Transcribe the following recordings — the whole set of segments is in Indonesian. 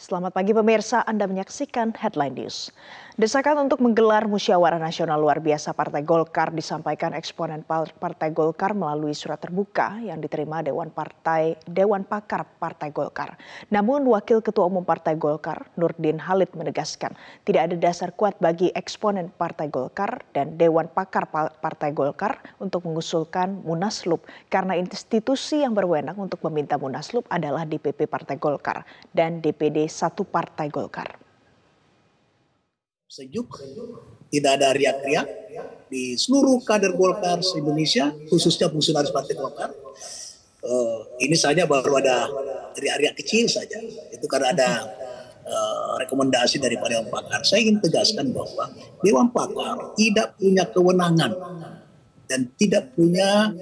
Selamat pagi pemirsa, Anda menyaksikan Headline News. Desakan untuk menggelar musyawarah nasional luar biasa Partai Golkar disampaikan eksponen Partai Golkar melalui surat terbuka yang diterima Dewan Pakar Partai Golkar. Namun Wakil Ketua Umum Partai Golkar, Nurdin Halid menegaskan tidak ada dasar kuat bagi eksponen Partai Golkar dan Dewan Pakar Partai Golkar untuk mengusulkan Munaslup karena institusi yang berwenang untuk meminta Munaslup adalah DPP Partai Golkar dan DPD 1 Partai Golkar. Sejuk, tidak ada riak-riak di seluruh kader Golkar se-Indonesia, khususnya fungsionaris Partai Golkar. Ini saja baru ada riak-riak kecil saja. Itu karena ada rekomendasi dari Dewan Pakar. Saya ingin tegaskan bahwa Dewan Pakar tidak punya kewenangan dan tidak punya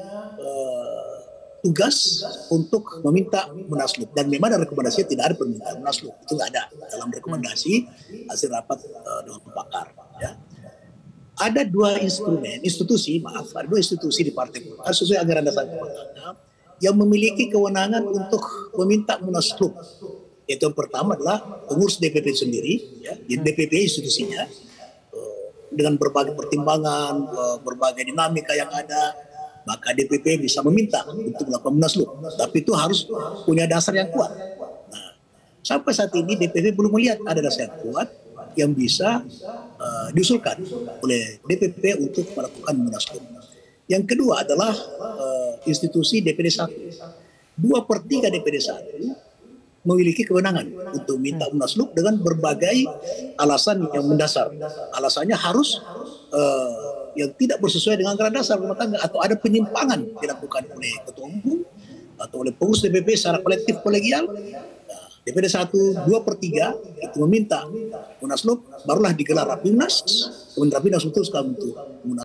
tugas untuk meminta Munaslup, dan memang ada rekomendasi tidak ada permintaan Munaslup, itu nggak ada dalam rekomendasi hasil rapat Dewan Pakar. Ya. Ada dua institusi di Partai Golkar sesuai anggaran dasar kewenangan yang memiliki kewenangan untuk meminta Munaslup. Yaitu yang pertama adalah pengurus DPP sendiri, ya, DPP institusinya dengan berbagai pertimbangan, berbagai dinamika yang ada. Maka DPP bisa meminta untuk melakukan Munaslup, tapi itu harus punya dasar yang kuat. Nah, sampai saat ini DPP belum melihat ada dasar yang kuat yang bisa diusulkan oleh DPP untuk melakukan Munaslup. Yang kedua adalah institusi DPD 1. 2/3 DPD 1 memiliki kewenangan untuk minta Munaslup dengan berbagai alasan yang mendasar. Alasannya harus yang tidak bersesuaian dengan anggaran dasar rumah tangga atau ada penyimpangan dilakukan oleh Ketua Umum atau oleh pengurus DPP secara kolektif kolegial. DPD 1 2/3 itu meminta Munaslup, barulah digelar Rapimnas, kemudian Rapimnas memutuskan untuk Munaslup.